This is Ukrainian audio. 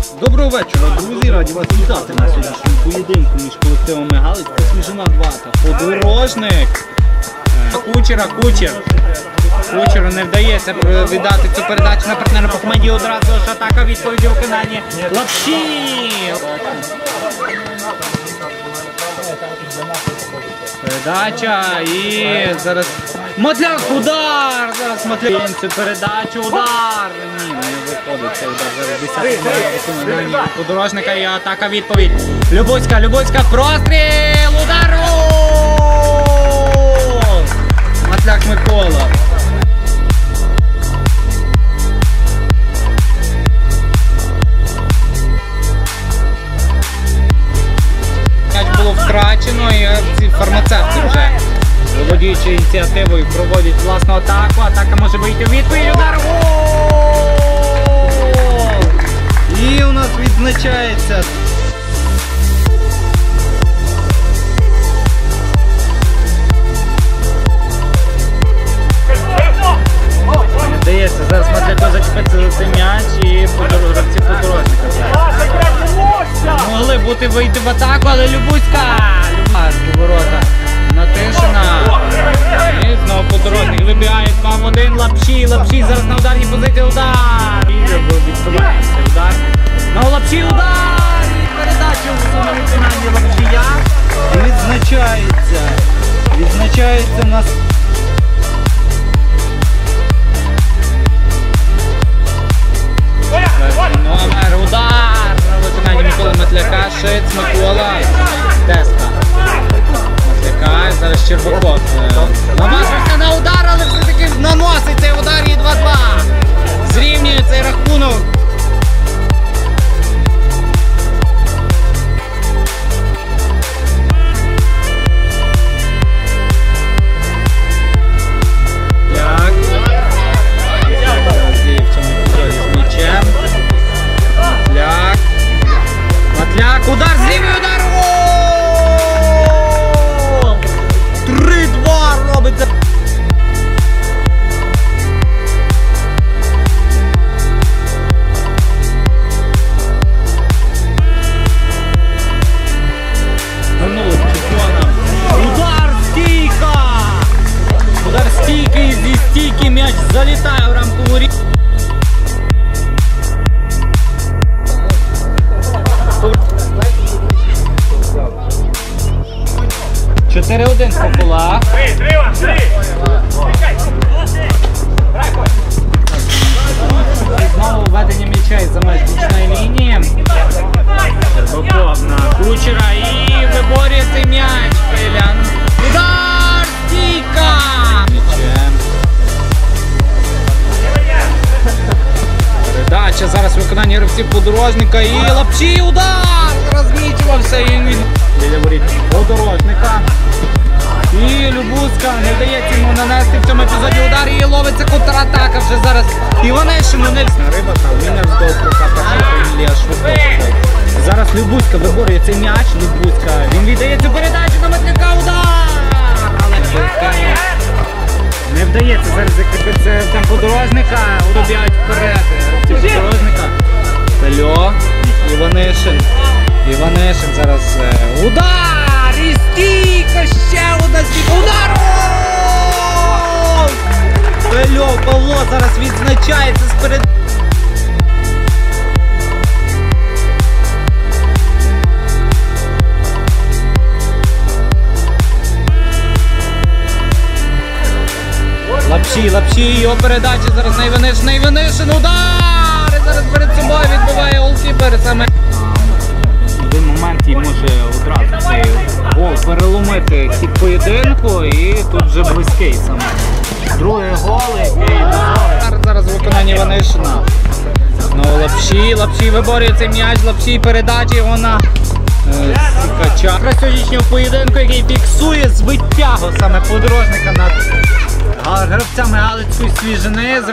Доброго вечора, друзі! Раді вас вітати на сьогоднішньому поєдинку між колективами Галицька Свіжина 2 та Подорожник. Кучеру не вдається віддати цю передачу на партнера по команді. Одразу ж атака, відповіді у виконанні Лапші. Передача і зараз Матляк, удар! Зараз Матляк цю передачу, удар! Ні, не виходить цей удар. Зараз 10 виконання Подорожника і атака, відповідь. Любуцька, простріл, удар! Матляк Микола. Було втрачено і фармацевти вже, володіючи ініціативою, проводять власну атаку. Атака може вийти у відповідь. Удар! Гол! І у нас відзначається. Здається, зараз Матляко зачепиться за цей м'яч і гравці Подорожника. Могли бути вийти в атаку, але Любуцька! Ворота Натишина. І знову Подорожник вибігає 2-1. Лапші зараз на ударній позиції, удар! І відбувається удар. Знову Лапші, удар! І передача у самому виконанні Лапшія. Відзначається у нас. Номер, удар на виконанні Миколи Матляка, Шиць, Микола, Теска. Матляка, зараз Щербаков. Наважився на удар, але все-таки наносить цей удар і 2-2. Зрівнює цей рахунок. Матляк, удар, зрівнює удар! Гол! 3-2 робиться! Удар, стійка! Удар стійки, зі стійки м'яч залітає в рамкову рівень. 4-1 по колах. Знову введення м'яча із-за меж бічної лінії. Щербаков на Кучера і виборює цей м'яч. Удар! Стійка! М'ячем. Передача зараз виконання гравців Подорожника і Лапші, удар! Розмічувався і він біля воріт Подорожника. І Любуцька, не вдається йому нанести в цьому епізоді удар і ловиться контратака вже зараз. Іванишин, риба та Вінер з довпука, Ілія Швидко. Зараз Любуцька виборює цей м'яч, він віддає цю передачу на Матляка, удар! Але не вдається зараз закріпитися в темпу Подорожника, добігають вперед Подорожника. Тальо, Іванишин зараз удар! І стійка, ще одна стійка, удар! Тальо, Павло зараз відзначається сперед. Лапші, його передача зараз на Іванишин, удар! І зараз перед собою відбиває голкіпер саме. В один момент і може одразу цей гол переломити хід поєдинку і тут вже близький саме. Другий гол, який зараз виконання Іванишина. Знову Лапші виборює цей м'яч, Лапші передача його на Сікача. Про сьогоднішнього поєдинку, який фіксує збиття саме Подорожника над гравцями Галицької Свіжини.